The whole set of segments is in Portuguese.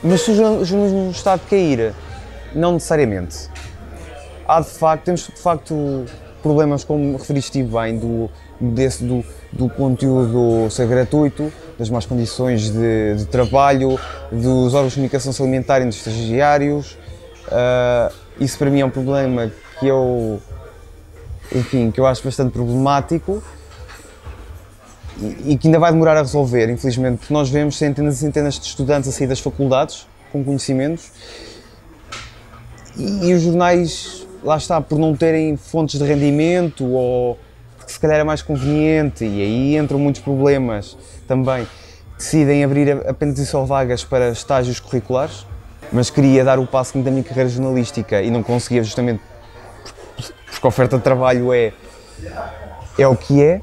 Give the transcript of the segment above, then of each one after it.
Mas se o jornalismo está a cair, não necessariamente. Temos de facto problemas, como referiste bem, do conteúdo ser gratuito, das más condições de trabalho, dos órgãos de comunicação se alimentarem dos estagiários. Isso para mim é um problema que eu acho bastante problemático e que ainda vai demorar a resolver, infelizmente, porque nós vemos centenas e centenas de estudantes a sair das faculdades com conhecimentos e os jornais, lá está, por não terem fontes de rendimento ou porque se calhar é mais conveniente, e aí entram muitos problemas também, decidem abrir apenas e só vagas para estágios curriculares, mas queria dar o passo da minha carreira jornalística e não conseguia, justamente porque a oferta de trabalho é o que é.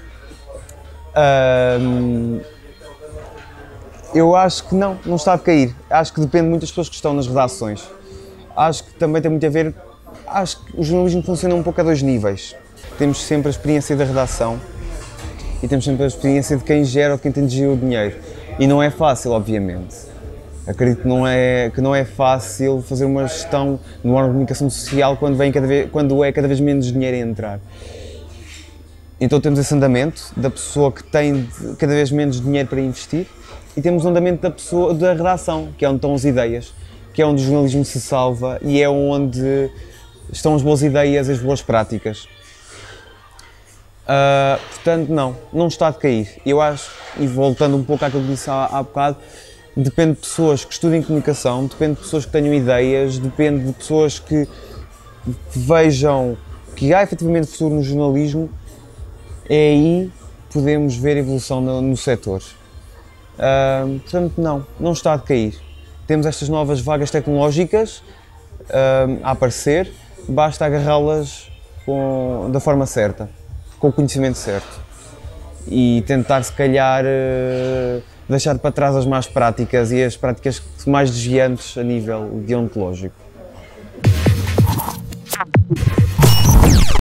Eu acho que não está a cair. Acho que depende muito das pessoas que estão nas redações. Acho que também tem muito a ver. Acho que o jornalismo funciona um pouco a dois níveis. Temos sempre a experiência da redação e temos sempre a experiência de quem gera ou de quem tem de gerir o dinheiro. E não é fácil, obviamente. Acredito que não é fácil fazer uma gestão no órgão de comunicação social quando é cada vez menos dinheiro a entrar. Então temos esse andamento da pessoa que tem cada vez menos dinheiro para investir e temos o andamento da redação, que é onde estão as ideias, que é onde o jornalismo se salva e é onde estão as boas ideias e as boas práticas. Portanto, não está a cair. Eu acho, e voltando um pouco àquilo que disse há bocado, depende de pessoas que estudem comunicação, depende de pessoas que tenham ideias, depende de pessoas que vejam que há efetivamente futuro no jornalismo. É aí que podemos ver a evolução no setor. Portanto, não está a cair. Temos estas novas vagas tecnológicas a aparecer, basta agarrá-las da forma certa, com o conhecimento certo e tentar, se calhar, deixar para trás as más práticas e as práticas mais desviantes a nível deontológico.